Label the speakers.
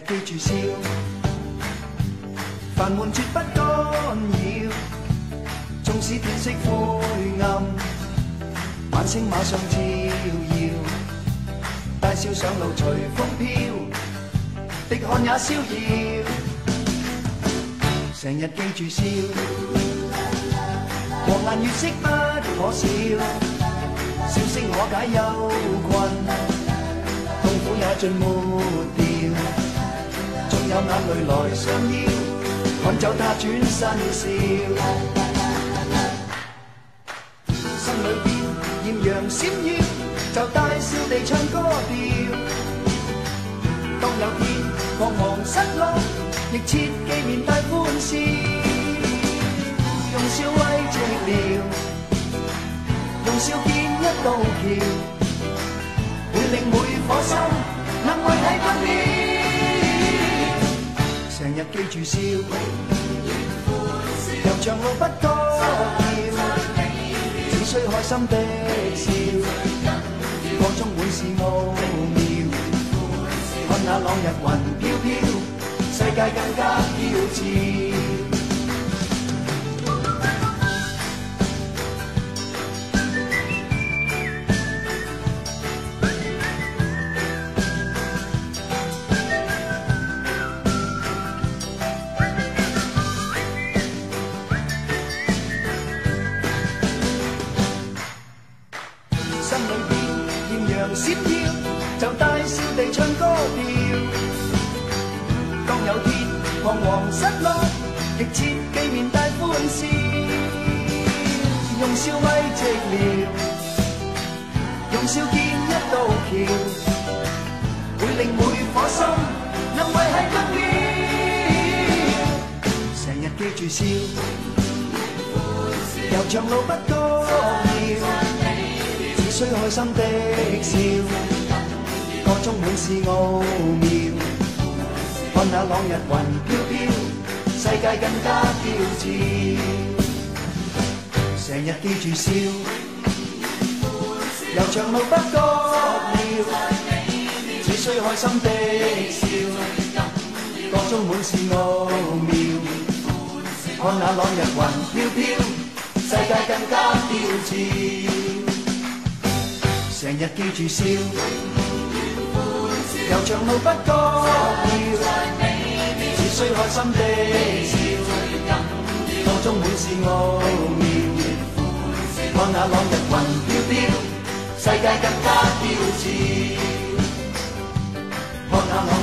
Speaker 1: 記住笑，煩悶絕不干擾。縱使天色灰暗，晚星馬上照耀。大笑上路隨風飄，滴汗也逍遙。成日記住笑，和顏悅色不可少。笑聲可解憂困，痛苦也盡抹掉。縱有眼淚來相邀，趕走他轉身笑。心裏邊豔陽閃耀，就大笑地唱歌調。當有天彷徨失落，亦切記面帶歡笑。用笑慰寂寥，用笑建一道橋，會令每顆心能為你更妙。成日記住笑，悠長路不多遙，只需開心的笑，歌中滿是奧妙。看那朗日雲飄飄，世界更加標緻。心裏邊豔陽閃耀，就大笑地唱歌調。當有天彷徨失落，亦切記面帶歡笑。用笑慰寂寥，用笑建一道橋，會令每顆心能維繫更妙。成日記住笑，悠長路不多遙，只需開心的笑，歌中滿是奧妙。看那朗日雲飄飄，世界更加標緻。成日記住笑，悠長路不多遙，只需開心的笑，歌中滿是奧妙。看那朗日雲飄飄，世界更加標緻。成日記住笑，悠長路不多遙，只需開心的笑，歌中滿是奧妙。看那朗日雲飄飄，世界更加標緻。看那